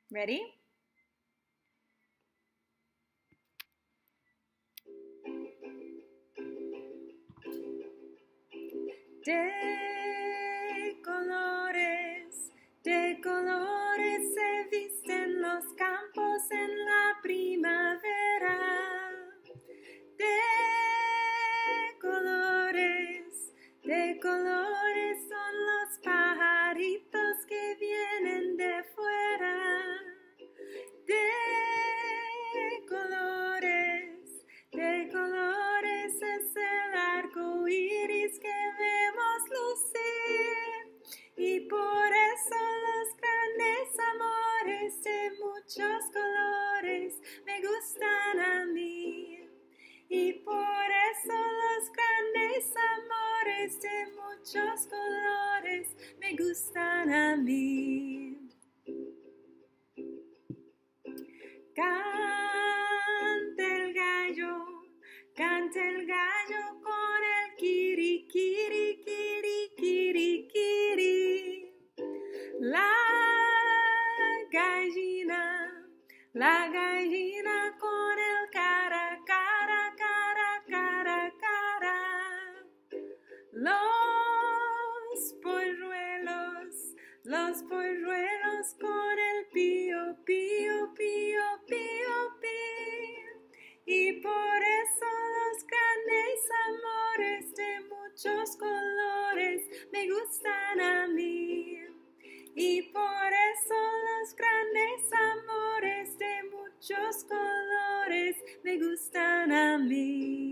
Ready? De colores se visten los campos en la primavera. De colores son los pajaritos que vienen de fuera. De colores es el arco iris que vemos lucir. Y por eso los grandes amores de muchos colores me gustan a mí. Y por eso los grandes amores de muchos colores me gustan a mí. Canta el gallo con el kiri, kiri, kiri, kiri, kiri. La gallina con el cara, cara, cara, cara, cara. Los polluelos con el pío, pío, pío, pío, pío. Y por eso los grandes amores de muchos colores me gustan a mí. Y por eso los grandes amores de muchos colores me gustan a mí.